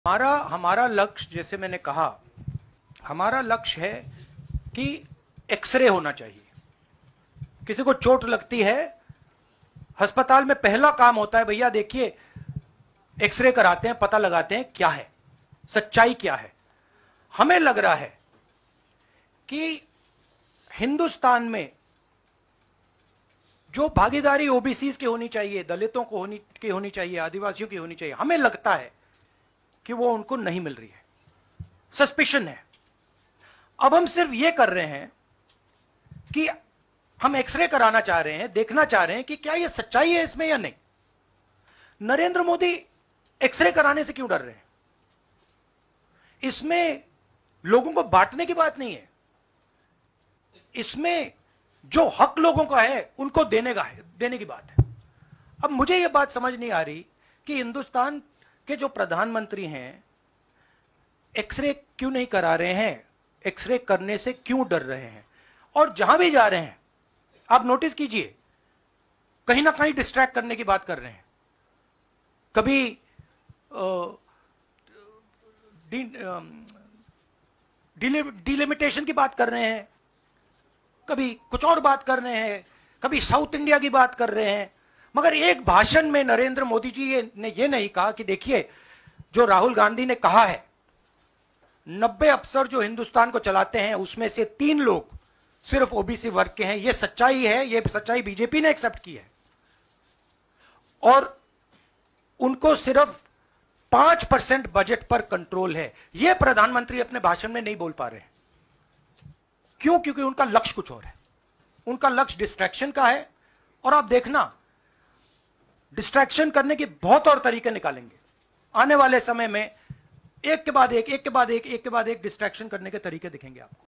हमारा हमारा लक्ष्य, जैसे मैंने कहा, हमारा लक्ष्य है कि एक्सरे होना चाहिए। किसी को चोट लगती है, अस्पताल में पहला काम होता है, भैया देखिए एक्सरे कराते हैं, पता लगाते हैं क्या है, सच्चाई क्या है। हमें लग रहा है कि हिंदुस्तान में जो भागीदारी ओबीसी की होनी चाहिए, दलितों को होनी चाहिए, आदिवासियों की होनी चाहिए, हमें लगता है कि वो उनको नहीं मिल रही है। सस्पिशन है। अब हम सिर्फ ये कर रहे हैं कि हम एक्सरे कराना चाह रहे हैं, देखना चाह रहे हैं कि क्या ये सच्चाई है इसमें या नहीं। नरेंद्र मोदी एक्सरे कराने से क्यों डर रहे हैं? इसमें लोगों को बांटने की बात नहीं है, इसमें जो हक लोगों का है उनको देने की बात है। अब मुझे यह बात समझ नहीं आ रही कि हिंदुस्तान के जो प्रधानमंत्री हैं एक्सरे क्यों नहीं करा रहे हैं, एक्सरे करने से क्यों डर रहे हैं, और जहां भी जा रहे हैं आप नोटिस कीजिए कहीं ना कहीं डिस्ट्रैक्ट करने की बात कर रहे हैं। कभी डिलिमिटेशन की बात कर रहे हैं, कभी कुछ और बात कर रहे हैं, कभी साउथ इंडिया की बात कर रहे हैं, मगर एक भाषण में नरेंद्र मोदी जी ने यह नहीं कहा कि देखिए जो राहुल गांधी ने कहा है 90 अफसर जो हिंदुस्तान को चलाते हैं उसमें से 3 लोग सिर्फ ओबीसी वर्ग के हैं। यह सच्चाई है, यह सच्चाई बीजेपी ने एक्सेप्ट की है, और उनको सिर्फ 5% बजट पर कंट्रोल है। यह प्रधानमंत्री अपने भाषण में नहीं बोल पा रहे हैं। क्यों? क्योंकि उनका लक्ष्य कुछ और है, उनका लक्ष्य डिस्ट्रैक्शन का है। और आप देखना डिस्ट्रैक्शन करने के बहुत और तरीके निकालेंगे आने वाले समय में, एक के बाद एक डिस्ट्रैक्शन करने के तरीके दिखेंगे आपको।